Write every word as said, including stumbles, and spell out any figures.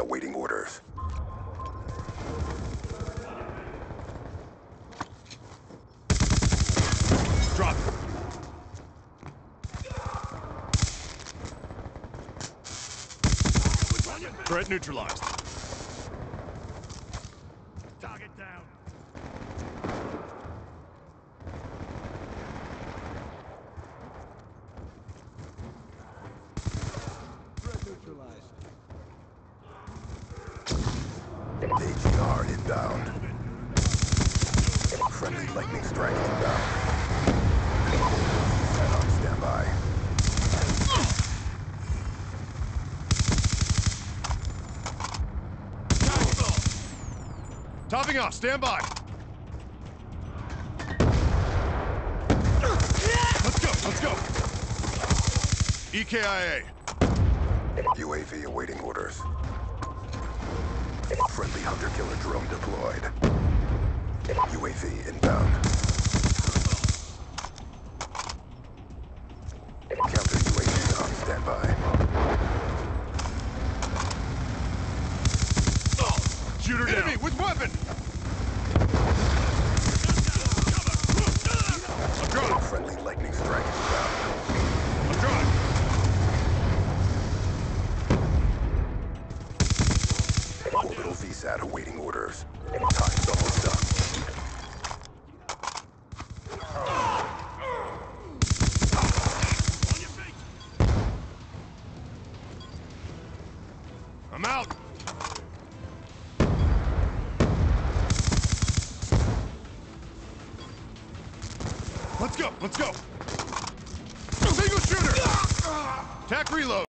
awaiting orders. Drop. Threat neutralized. Target down. Threat neutralized. A G R inbound. Friendly lightning strike inbound. Set on standby. Topping off, stand by. Let's go, let's go. E K I A. U A V awaiting orders. Friendly hunter-killer drone deployed. U A V inbound. Counter U A V on standby. Shooter down. Enemy with weapon. I'm drawing. Friendly lightning strike inbound. I'm drawing. Orbital V SAT awaiting orders. Time's almost up. I'm out. Let's go, let's go. Single shooter. Tac reload.